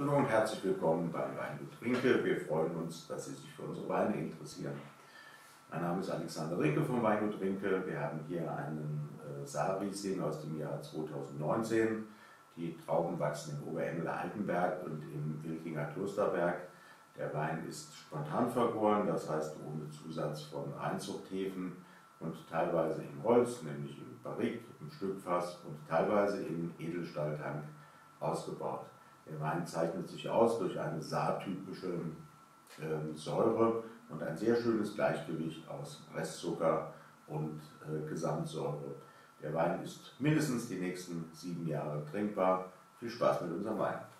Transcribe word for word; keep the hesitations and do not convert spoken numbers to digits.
Hallo und herzlich willkommen beim Weingut Rinke. Wir freuen uns, dass Sie sich für unsere Weine interessieren. Mein Name ist Alexander Rinke vom Weingut Rinke. Wir haben hier einen äh, Saarriesling aus dem Jahr zweitausendneunzehn. Die Trauben wachsen im Oberengeler-Altenberg und im Wilkinger Klosterberg. Der Wein ist spontan vergoren, das heißt ohne Zusatz von Einzuchthefen und teilweise im Holz, nämlich im Barrique, im Stückfass und teilweise im Edelstahltank ausgebaut. Der Wein zeichnet sich aus durch eine saartypische äh, Säure und ein sehr schönes Gleichgewicht aus Restzucker und äh, Gesamtsäure. Der Wein ist mindestens die nächsten sieben Jahre trinkbar. Viel Spaß mit unserem Wein.